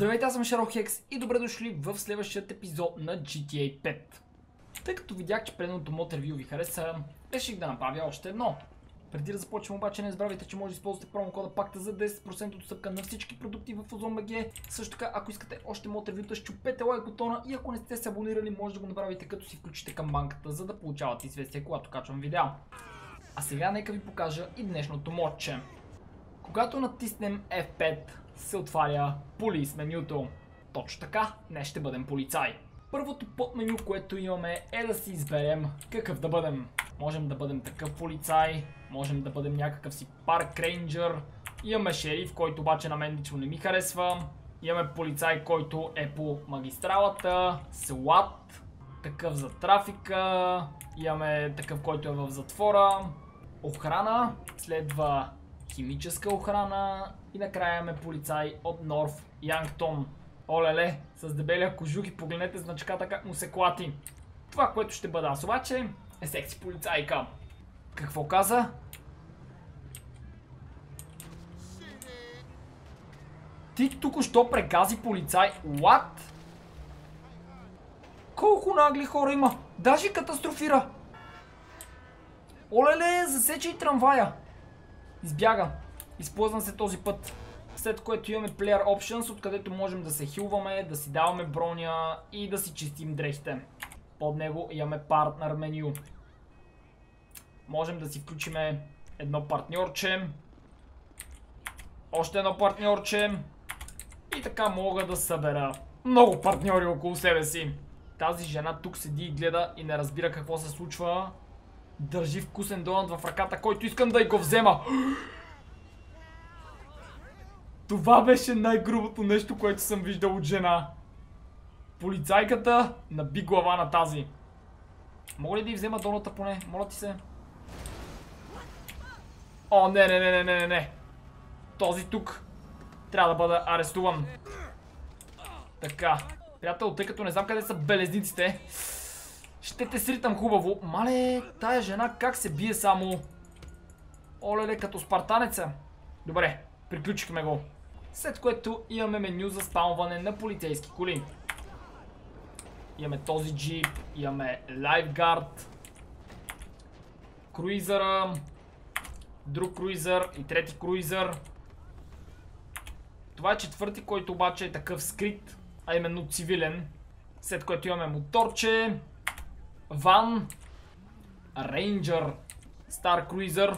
Здравейте, аз съм Шерлок и добре дошли в следващия епизод на GTA 5. Тъй като видях, че предното мод ревю ви хареса, реших да направя още едно. Преди да започнем обаче не забравяйте, че може да използвате промокода ПАКТА за 10% отстъпка на всички продукти в Ozon.bg. Също така, ако искате още мод ревюта, щупете лайк бутона и ако не сте се абонирали, може да го направите като си включите камбанката, за да получавате известие, когато качвам видео. А сега нека ви покажа и днешното модче. Когато натиснем F5, се отваря Police менюто. Точно така, днес ще бъдем полицай. Първото подменю, което имаме, е да си изберем какъв да бъдем. Можем да бъдем такъв полицай, можем да бъдем някакъв си парк рейнджър. Имаме шериф, който обаче на мен лично не ми харесва. Имаме полицай, който е по магистралата, SWAT, такъв за трафика. Имаме такъв, който е в затвора. Охрана, следва химическа охрана и накрая имаме полицай от Норф Янгтон. Олеле, с дебелия кожух и погледнете значката как му се клати. Това, което ще бъда аз обаче, е секси полицайка. Какво каза? Ти току-що прегази полицай? What? Колко нагли хора има? Даже катастрофира. Олеле, засече и трамвая. Избяга. Изплъзна се този път. След което имаме Player Options, откъдето можем да се хилваме, да си даваме броня и да си чистим дрехите. Под него имаме Partner меню. Можем да си включим едно партньорче. Още едно партньорче. И така мога да събера много партньори около себе си. Тази жена тук седи и гледа и не разбира какво се случва. Държи вкусен донат в ръката, който искам да й го взема. Това беше най-грубото нещо, което съм виждал от жена. Полицайката наби глава на тази. Мога ли да й взема доната поне? Моля ти се. О, не. Този тук трябва да бъда арестуван. Така. Приятел, тъй като не знам къде са белезниците, ще те сритам хубаво. Мале, тая жена как се бие само. Олеле, като спартанеца. Добре, приключихме го. След което имаме меню за спаунване на полицейски коли. Имаме този джип, имаме лайфгард, круизъра, друг круизър и трети круизър. Това е четвърти, който обаче е такъв скрит, а именно цивилен. След което имаме моторче, ван, рейнджър, стар круизър.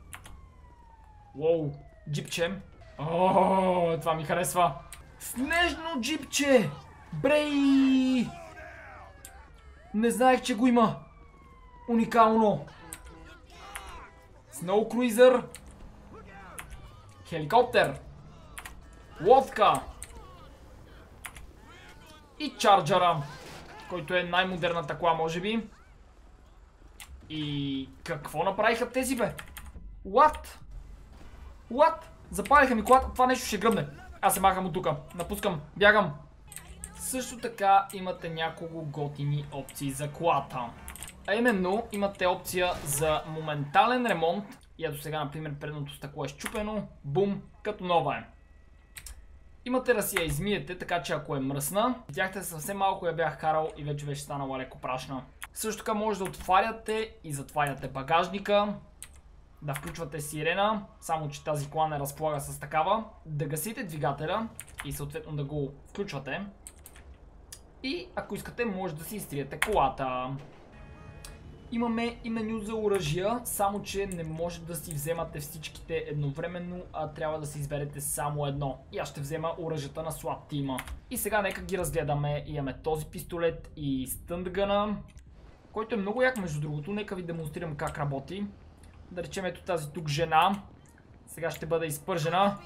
Уоу, джипче. О, това ми харесва. Снежно джипче! Брей! Не знаех, че го има. Уникално. Сноу круизър. Хеликоптер. Лодка. И чарджера, който е най-модерната кола, може би. И какво направиха тези, бе? What? Запалиха ми колата, това нещо ще гръмне. Аз се махам от тука, напускам, бягам. Също така имате няколко готини опции за колата. А именно имате опция за моментален ремонт. И ето сега, например, предното стъкло е счупено. Бум, като нова е. Имате да си я измиете, така че ако е мръсна. Видяхте, съвсем малко я бях карал и вече беше станала леко прашна. Също така може да отваряте и затваряте багажника. Да включвате сирена, само че тази кола не разполага с такава. Да гасите двигателя и съответно да го включвате. И ако искате, може да си изтриете колата. Имаме и меню за оръжия, само че не може да си вземате всичките едновременно, а трябва да си изберете само едно. И аз ще взема оръжията на SWAT тима. И сега нека ги разгледаме. Имаме този пистолет и стъндгъна, който е много як между другото. Нека ви демонстрирам как работи. Да речем ето тази тук жена. Сега ще бъде изпържена.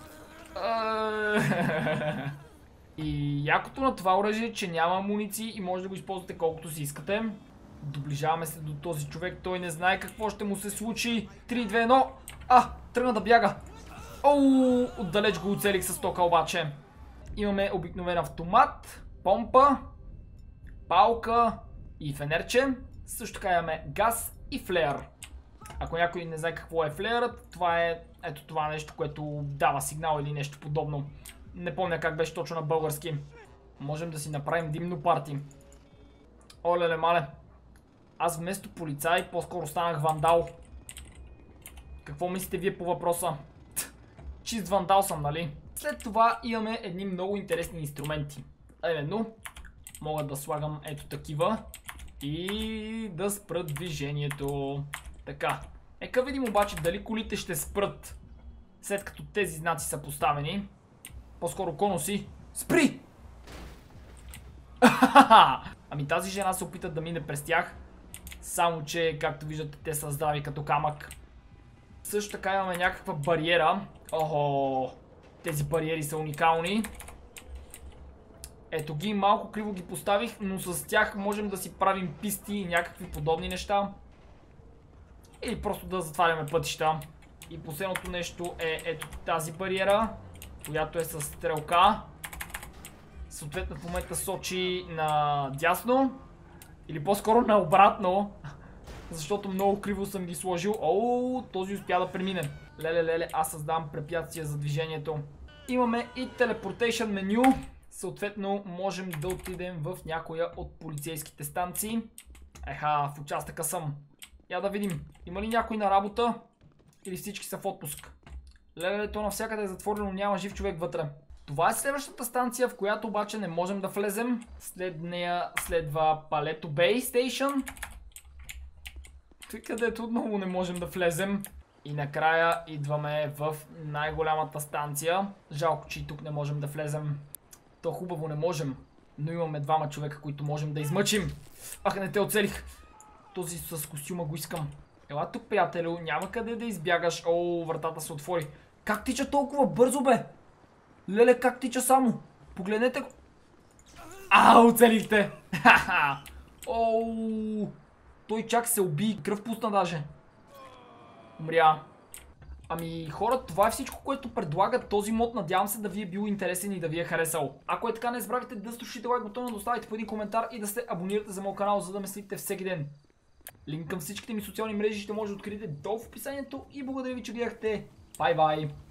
И якото на това оръжие, че няма амуниции и може да го използвате колкото си искате. Доближаваме се до този човек, той не знае какво ще му се случи. 3, 2, 1. Тръгна да бяга. Оу, отдалеч го оцелих с тока обаче. Имаме обикновен автомат, помпа, палка и фенерче. Също така имаме газ и флеер. Ако някой не знае какво е флеерът, това е ето това нещо, което дава сигнал или нещо подобно. Не помня как беше точно на български. Можем да си направим димно парти. Оле-ле мале. Аз вместо полицай по-скоро станах вандал. Какво мислите вие по въпроса? Чист вандал съм, нали? След това имаме едни много интересни инструменти. А именно, мога да слагам ето такива и да спрат движението. Така. Нека видим обаче дали колите ще спрат, след като тези знаци са поставени. По-скоро конуси. Спри! Ами тази жена се опита да мине през тях. Само че, както виждате, те са здрави като камък. Също така имаме някаква бариера. Охо, тези бариери са уникални. Ето ги, малко криво ги поставих, но с тях можем да си правим писти и някакви подобни неща. Или просто да затваряме пътища. И последното нещо е ето тази бариера, която е с стрелка. Съответно в момента сочи на дясно. Или по-скоро на обратно. Защото много криво съм ги сложил. Оу, този успя да премине. Леле, аз създавам препятствия за движението. Имаме и телепортейшн меню. Съответно можем да отидем в някоя от полицейските станции. Еха, в участъка съм. Я да видим, има ли някой на работа? Или всички са в отпуск? Леле, то навсякъде е затворено, няма жив човек вътре. Това е следващата станция, в която обаче не можем да влезем. След нея следва Палето Бей Стейшън, където отново не можем да влезем. И накрая идваме в най-голямата станция. Жалко, че и тук не можем да влезем. То хубаво не можем, но имаме двама човека, които можем да измъчим. Ах, не те оцелих. Този с костюма го искам. Ела тук, приятелю, няма къде да избягаш. О, вратата се отвори. Как тича толкова бързо, бе? Леле, как тича само? Погледнете го. Оцелихте! Ха-ха! Оу! Той чак се уби, кръв пусна даже. Умря. Ами хора, това е всичко, което предлага този мод. Надявам се да ви е бил интересен и да ви е харесал. Ако е така, не забравяйте да струшите лайк бутона, да оставите по един коментар и да се абонирате за моят канал, за да ме следите всеки ден. Линк към всичките ми социални мрежи ще може да откриете долу в описанието и благодаря ви, че гледахте. Бай-бай!